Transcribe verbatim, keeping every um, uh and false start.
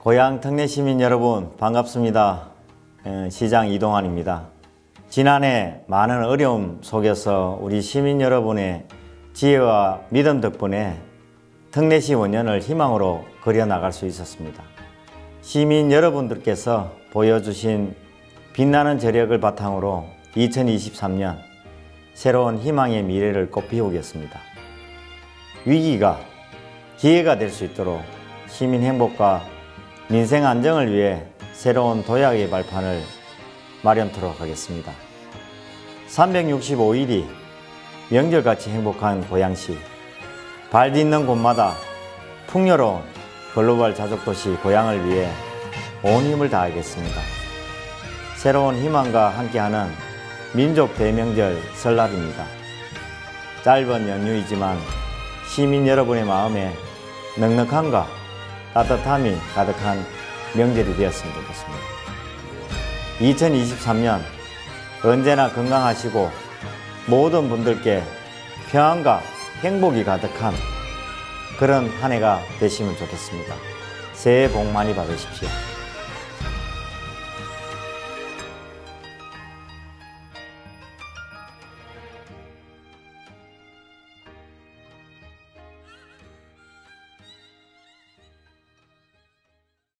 고향 특례 시민 여러분 반갑습니다. 시장 이동환입니다. 지난해 많은 어려움 속에서 우리 시민 여러분의 지혜와 믿음 덕분에 특례시 원년을 희망으로 그려나갈 수 있었습니다. 시민 여러분들께서 보여주신 빛나는 저력을 바탕으로 이천이십삼 년 새로운 희망의 미래를 꽃피우겠습니다. 위기가 기회가 될 수 있도록 시민 행복과 민생 안정을 위해 새로운 도약의 발판을 마련토록 하겠습니다. 삼백육십오 일이 명절같이 행복한 고양시, 발 딛는 곳마다 풍요로운 글로벌 자족도시 고양을 위해 온 힘을 다하겠습니다. 새로운 희망과 함께하는 민족 대명절 설날입니다. 짧은 연휴이지만 시민 여러분의 마음에 넉넉함과 따뜻함이 가득한 명절이 되었으면 좋겠습니다. 이천이십삼 년 언제나 건강하시고 모든 분들께 평안과 행복이 가득한 그런 한 해가 되시면 좋겠습니다. 새해 복 많이 받으십시오.